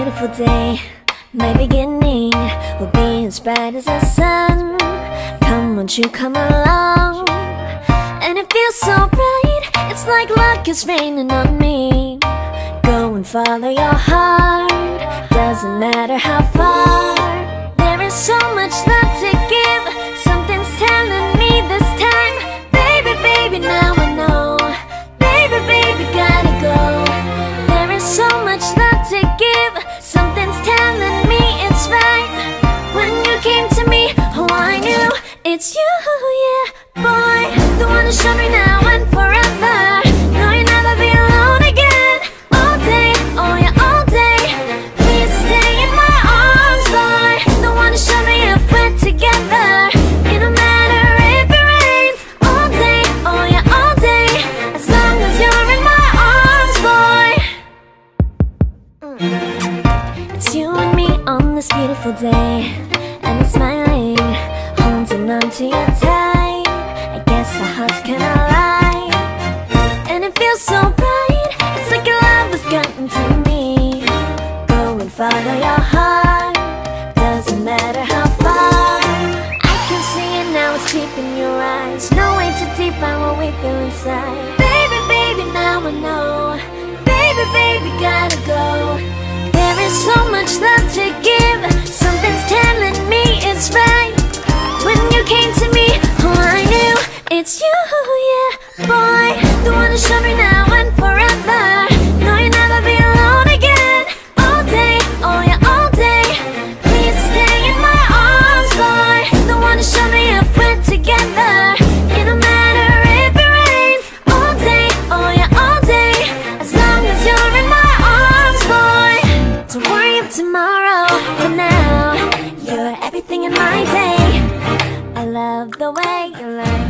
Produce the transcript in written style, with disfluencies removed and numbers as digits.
beautiful day. My beginning will be as bright as the sun. Come, won't you come along? And it feels so bright, it's like luck is raining on me. Go and follow your heart, doesn't matter how far. There is so much love to give, something's telling me this time. Baby, baby, now I know. Baby, baby, gotta go. There is so much love to give, something's telling me it's right. When you came to me, oh I knew it's you, yeah, boy. The one who showed me now and forever. No, you'll never be alone again. All day, oh yeah, all day. Please stay in my arms, boy. The one who showed me if we're together. It don't matter if it rains. All day, oh yeah, all day. As long as you're in my arms, boy. It's you and me on this beautiful day, and it's smiling, holding on to you tight. I guess our hearts can align, and it feels so bright. It's like your love has gotten to me. Go and follow your heart, doesn't matter how far. I can see it now, it's deep in your eyes. No way to define what we feel inside. Baby, baby, now I know. Baby, baby, gotta go. There is so much love to give, something's telling me it's right. When you came to me, oh I knew it's you, yeah, boy. The one who showed me now and forever. No, you'll never be alone again. All day, oh yeah, all day. Please stay in my arms, boy. The one who showed me if we're together. It don't matter if it rains. All day, oh yeah, all day. As long as you're in my arms, boy. Don't worry of tomorrow, for now you're everything in my day. I love the way you learn